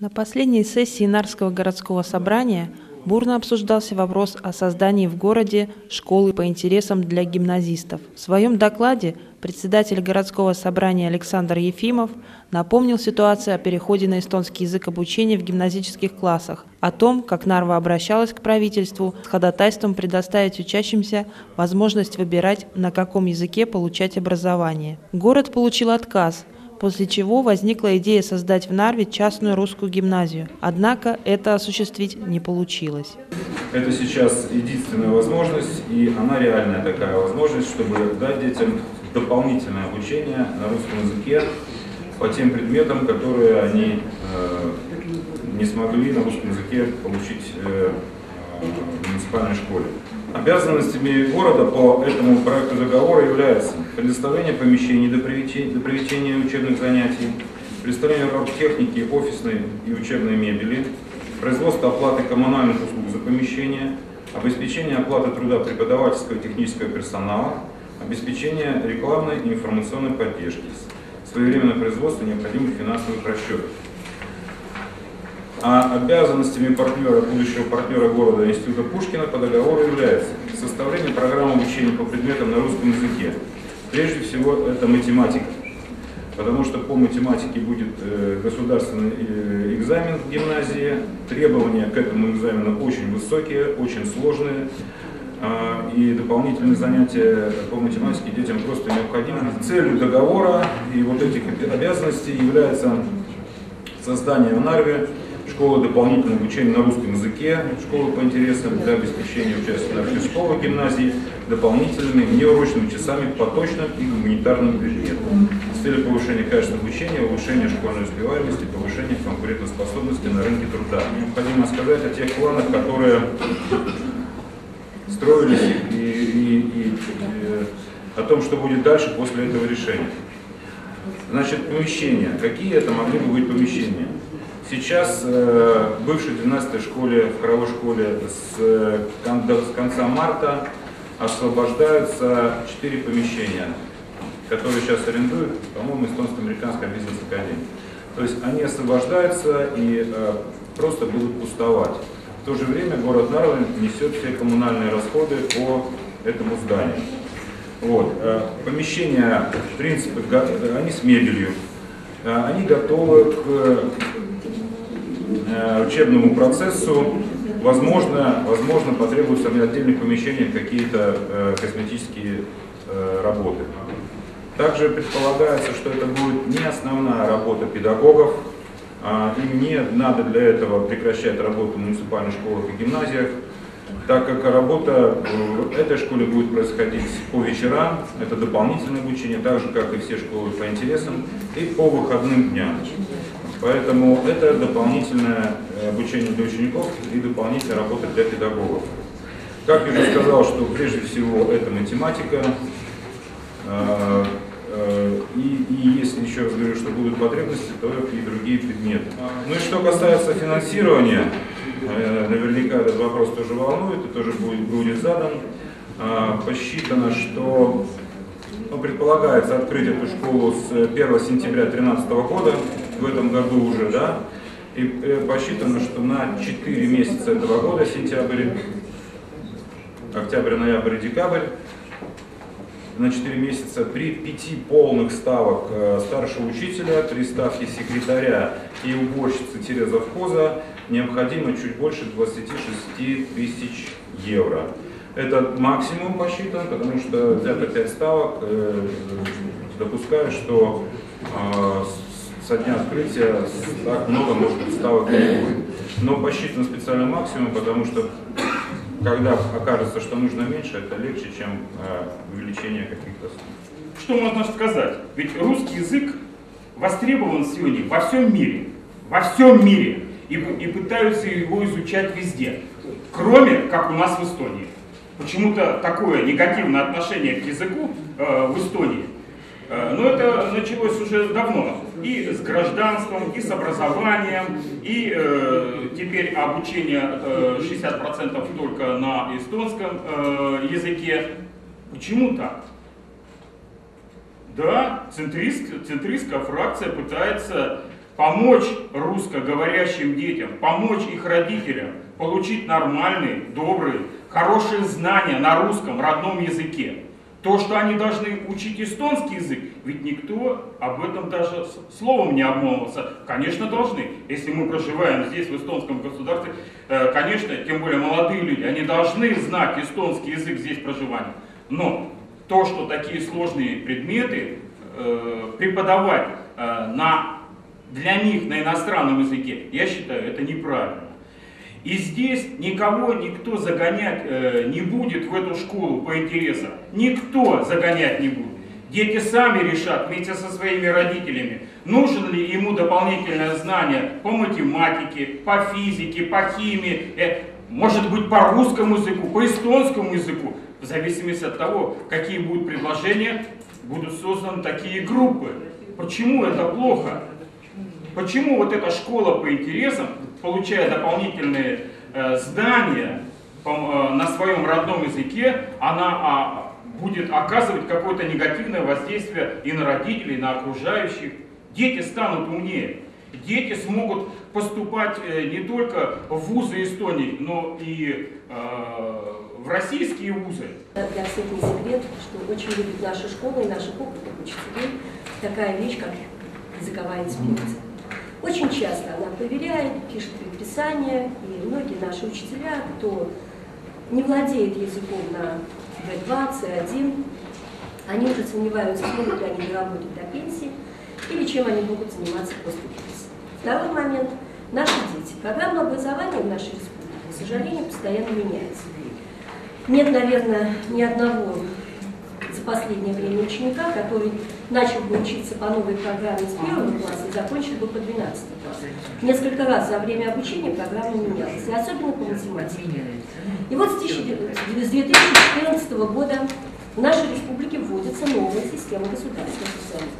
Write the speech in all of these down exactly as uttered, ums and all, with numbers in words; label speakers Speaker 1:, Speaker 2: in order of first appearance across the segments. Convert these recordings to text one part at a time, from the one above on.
Speaker 1: На последней сессии Нарвского городского собрания бурно обсуждался вопрос о создании в городе школы по интересам для гимназистов. В своем докладе председатель городского собрания Александр Ефимов напомнил ситуацию о переходе на эстонский язык обучения в гимназических классах, о том, как Нарва обращалась к правительству с ходатайством предоставить учащимся возможность выбирать, на каком языке получать образование. Город получил отказ, после чего возникла идея создать в Нарве частную русскую гимназию. Однако это осуществить не получилось.
Speaker 2: Это сейчас единственная возможность, и она реальная такая возможность, чтобы дать детям дополнительное обучение на русском языке по тем предметам, которые они э, не смогли на русском языке получить э, в муниципальной школе. Обязанностями города по этому проекту договора является предоставление помещений для проведения, для проведения учебных занятий, предоставление техники, офисной и учебной мебели, производство оплаты коммунальных услуг за помещение, обеспечение оплаты труда преподавательского и технического персонала, обеспечение рекламной и информационной поддержки, своевременное производство необходимых финансовых расчетов. А обязанностями партнера, будущего партнера города Института Пушкина по договору является составление программы обучения по предметам на русском языке. Прежде всего это математика, потому что по математике будет государственный экзамен в гимназии, требования к этому экзамену очень высокие, очень сложные, и дополнительные занятия по математике детям просто необходимы. Целью договора и вот этих обязанностей является создание в Нарве школы дополнительного обучения на русском языке, школы по интересам для обеспечения участия в школах гимназии дополнительными неурочными часами по точным и гуманитарным предметам с целью повышения качества обучения, улучшения школьной успеваемости, повышения конкурентоспособности на рынке труда. Необходимо сказать о тех планах, которые строились, и, и, и, и о том, что будет дальше после этого решения. Значит, помещения. Какие это могли бы быть помещения? Сейчас э, в бывшей двенадцатой школе, в хоровой школе с, э, кон, с конца марта освобождаются четыре помещения, которые сейчас арендуют, по-моему, эстонско-американская бизнес-академия. То есть они освобождаются и э, просто будут пустовать. В то же время город Нарва несет все коммунальные расходы по этому зданию. Вот. Э, помещения, в принципе, они с мебелью, э, они готовы к учебному процессу. Возможно, возможно потребуются в отдельных помещениях какие-то э, косметические э, работы. Также предполагается, что это будет не основная работа педагогов, а, им не надо для этого прекращать работу в муниципальных школах и гимназиях, так как работа в этой школе будет происходить по вечерам, это дополнительное обучение, так же как и все школы по интересам, и по выходным дням. Поэтому это дополнительное обучение для учеников и дополнительная работа для педагогов. Как я уже сказал, что прежде всего это математика, и, и если еще раз говорю, что будут потребности, то и другие предметы. Ну и что касается финансирования, наверняка этот вопрос тоже волнует и тоже будет, будет задан. Посчитано, что ну, предполагается открыть эту школу с первого сентября две тысячи тринадцатого года, в этом году уже, да, и посчитано, что на четыре месяца этого года, сентябрь, октябрь, ноябрь и декабрь, на четыре месяца при пяти полных ставок старшего учителя, три ставки секретаря и уборщицы-завхоза необходимо чуть больше двадцати шести тысяч евро. Это максимум посчитан, потому что взято пять ставок, э, допускаю, что э, со дня открытия так много, может быть, ставок не будет. Но посчитан специально максимум, потому что когда окажется, что нужно меньше, это легче, чем э, увеличение каких-то сумм.
Speaker 3: Что можно сказать? Ведь русский язык востребован сегодня во всем мире. Во всем мире. И, и пытаются его изучать везде. Кроме, как у нас в Эстонии. Почему-то такое негативное отношение к языку э, в Эстонии. Э, но это началось уже давно. И с гражданством, и с образованием, и э, теперь обучение э, шестьдесят процентов только на эстонском э, языке. Почему так? Да, центрист, центристская фракция пытается помочь русскоговорящим детям, помочь их родителям получить нормальные, добрые, хорошие знания на русском родном языке. То, что они должны учить эстонский язык, ведь никто об этом даже словом не обмолвился. Конечно, должны. Если мы проживаем здесь, в эстонском государстве, конечно, тем более молодые люди, они должны знать эстонский язык здесь проживания. Но то, что такие сложные предметы преподавать на, для них на иностранном языке, я считаю, это неправильно. И здесь никого никто загонять э, не будет в эту школу по интересам. Никто загонять не будет. Дети сами решат вместе со своими родителями, нужен ли ему дополнительное знание по математике, по физике, по химии, э, может быть по русскому языку, по эстонскому языку. В зависимости от того, какие будут предложения, будут созданы такие группы. Почему это плохо? Почему вот эта школа по интересам, получая дополнительные э, знания по, э, на своем родном языке, она а, будет оказывать какое-то негативное воздействие и на родителей, и на окружающих? Дети станут умнее. Дети смогут поступать э, не только в вузы Эстонии, но и э, в российские вузы.
Speaker 4: Для всех не секрет, что очень любит наша школа и наших опытных учителей такая вещь, как языковая инспекция. Очень часто она проверяет, пишет предписания, и многие наши учителя, кто не владеет языком на бэ два, цэ один, они уже сомневаются, смогут ли они доработать до пенсии, или чем они могут заниматься после пенсии. Второй момент. Наши дети. Программа образования в нашей республике, к сожалению, постоянно меняется. Нет, наверное, ни одного за последнее время ученика, который начал бы учиться по новой программе с первого класса и закончил бы по двенадцатому классу. Несколько раз за время обучения программа менялась, и особенно по математике. И вот с две тысячи четырнадцатого года в нашей республике вводится новая система государственных экзаменов.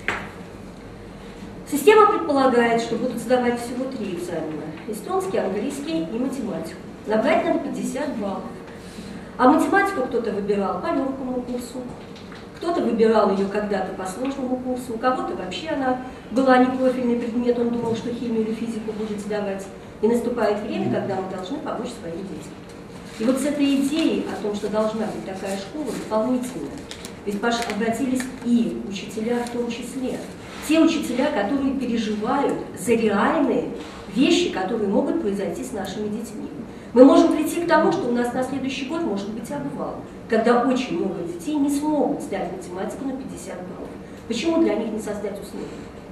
Speaker 4: Система предполагает, что будут сдавать всего три экзамена – эстонский, английский и математику. Набрать надо пятьдесят баллов. А математику кто-то выбирал по легкому курсу, кто-то выбирал ее когда-то по сложному курсу, у кого-то вообще она была не профильный предмет, он думал, что химию или физику будет сдавать. И наступает время, когда мы должны помочь своим детям. И вот с этой идеей о том, что должна быть такая школа, дополнительно, ведь обратились и учителя в том числе. Те учителя, которые переживают за реальные вещи, которые могут произойти с нашими детьми. Мы можем прийти к тому, что у нас на следующий год может быть обвал, когда очень много детей не смогут сдать математику на пятьдесят баллов. Почему для них не создать условия?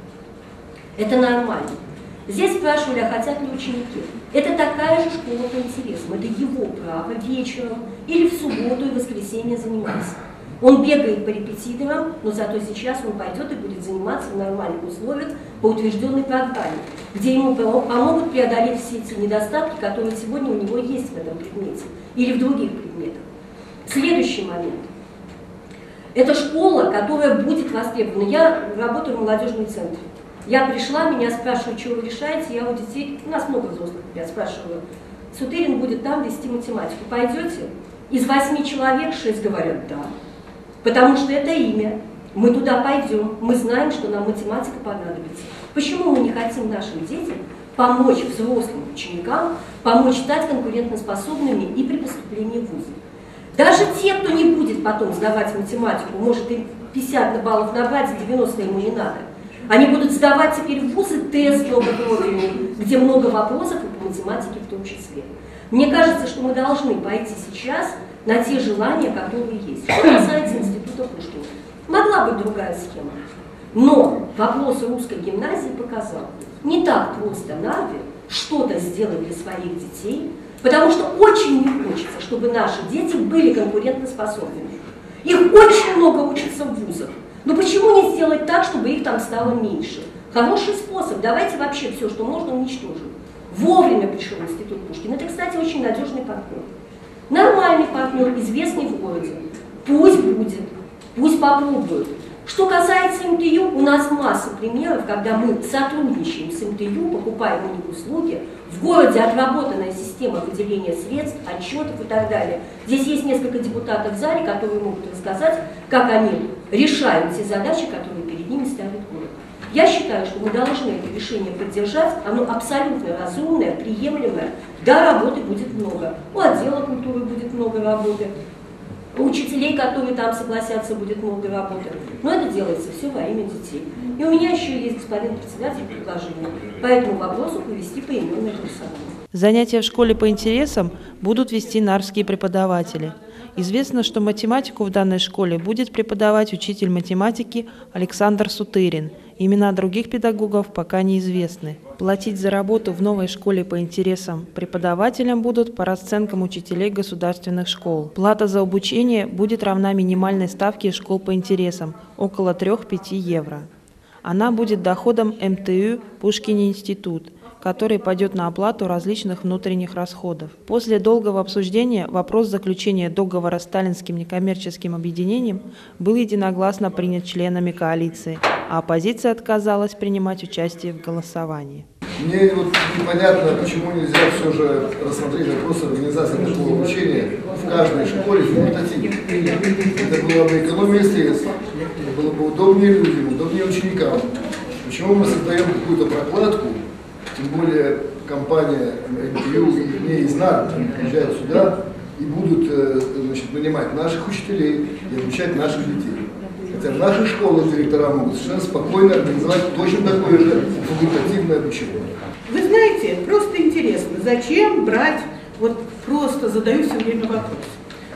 Speaker 4: Это нормально. Здесь спрашивали, а хотят ли ученики. Это такая же школа по интересам, это его право вечером или в субботу и воскресенье заниматься. Он бегает по репетиторам, но зато сейчас он пойдет и будет заниматься в нормальных условиях по утвержденной программе, где ему помогут преодолеть все эти недостатки, которые сегодня у него есть в этом предмете или в других предметах. Следующий момент. Это школа, которая будет востребована. Я работаю в молодежном центре. Я пришла, меня спрашивают, что вы решаете, я у детей, у нас много взрослых ребят, спрашиваю, Сутырин будет там вести математику, пойдете? Из восьми человек шесть говорят «да». Потому что это имя. Мы туда пойдем, мы знаем, что нам математика понадобится. Почему мы не хотим нашим детям помочь взрослым ученикам, помочь стать конкурентоспособными и при поступлении в вузы? Даже те, кто не будет потом сдавать математику, может и пятьдесят баллов набрать, за девяносто ему не надо. Они будут сдавать теперь в вузы тест многопрофильный, где много вопросов и по математике в том числе. Мне кажется, что мы должны пойти сейчас на те желания, которые есть. Что касается института Пушкина. Могла быть другая схема. Но вопрос русской гимназии показал, не так просто Нарве что-то сделать для своих детей, потому что очень не хочется, чтобы наши дети были конкурентоспособными. Их очень много учатся в вузах. Но почему не сделать так, чтобы их там стало меньше? Хороший способ. Давайте вообще все, что можно, уничтожим. Вовремя пришел институт Пушкина. Это, кстати, очень надежный партнер. Нормальный партнер, известный в городе. Пусть будет, пусть попробуют. Что касается эм тэ ю, у нас масса примеров, когда мы сотрудничаем с эм тэ ю, покупаем у них услуги. В городе отработанная система выделения средств, отчетов и так далее. Здесь есть несколько депутатов в зале, которые могут рассказать, как они решают те задачи, которые перед ними ставит город. Я считаю, что мы должны это решение поддержать, оно абсолютно разумное, приемлемое. Да, работы будет много, у отдела культуры будет много работы, у учителей, которые там согласятся, будет много работы. Но это делается все во имя детей. И у меня еще есть, господин председатель, предложение по этому вопросу провести поименное голосование.
Speaker 1: Занятия в школе по интересам будут вести нарские преподаватели. Известно, что математику в данной школе будет преподавать учитель математики Александр Сутырин. Имена других педагогов пока неизвестны. Платить за работу в новой школе по интересам преподавателям будут по расценкам учителей государственных школ. Плата за обучение будет равна минимальной ставке школ по интересам – около трёх-пяти евро. Она будет доходом эм тэ ю «Пушкин институт», который пойдет на оплату различных внутренних расходов. После долгого обсуждения вопрос заключения договора с Таллинским некоммерческим объединением был единогласно принят членами коалиции, а оппозиция отказалась принимать участие в голосовании.
Speaker 5: Мне вот непонятно, почему нельзя все же рассмотреть вопрос организации такого обучения в каждой школе факультативно. Это было бы экономия средств, было бы удобнее людям, удобнее ученикам. Почему мы создаем какую-то прокладку? Тем более компания эм тэ ю не из НАР приезжает сюда и будут, значит, нанимать наших учителей и обучать наших детей. Хотя в нашей школе директора могут совершенно спокойно организовать точно такое же факультативное обучение.
Speaker 6: Вы знаете, просто интересно, зачем брать, вот просто задаю все время вопрос.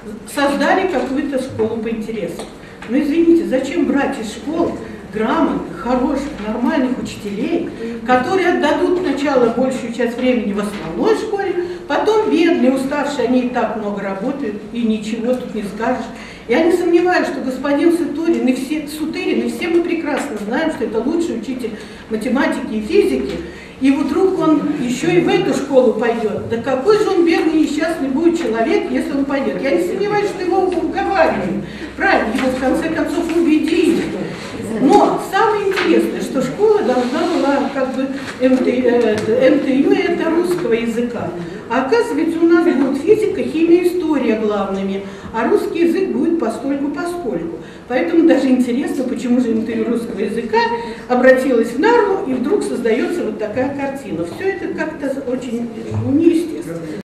Speaker 6: Создали какую-то школу по интересам. Но извините, зачем брать из школ грамотных, хороших, нормальных учителей, которые отдадут сначала большую часть времени в основной школе, потом бедные, уставшие, они и так много работают, и ничего тут не скажешь. Я не сомневаюсь, что господин Сутырин и все, Сутырин, и все мы прекрасно знаем, что это лучший учитель математики и физики, и вдруг он еще и в эту школу пойдет. Да какой же он бедный, несчастный будет человек, если он пойдет? Я не сомневаюсь, что его уговаривают. Правильно, его в конце концов убедили. Но самое интересное, что школа должна была, как бы, эм тэ ю это русского языка. А оказывается, у нас будет физика, химия, история главными, а русский язык будет постольку-поскольку. Поэтому даже интересно, почему же эм тэ ю русского языка обратилась в НАРу, и вдруг создается вот такая картина. Все это как-то очень неестественно.